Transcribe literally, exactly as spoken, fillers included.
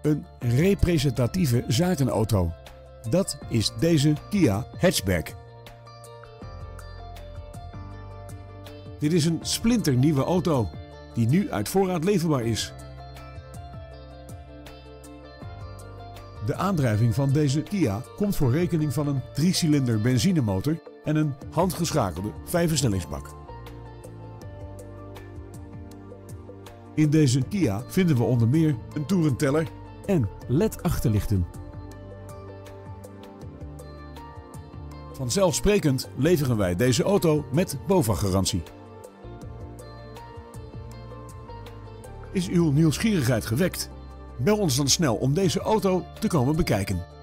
Een representatieve zakenauto. Dat is deze Kia Hatchback. Dit is een splinternieuwe auto die nu uit voorraad leverbaar is. De aandrijving van deze Kia komt voor rekening van een driecilinder benzinemotor en een handgeschakelde vijfversnellingsbak. In deze Kia vinden we onder meer een toerenteller en L E D-achterlichten. Vanzelfsprekend leveren wij deze auto met BOVAG-garantie. Is uw nieuwsgierigheid gewekt? Bel ons dan snel om deze auto te komen bekijken.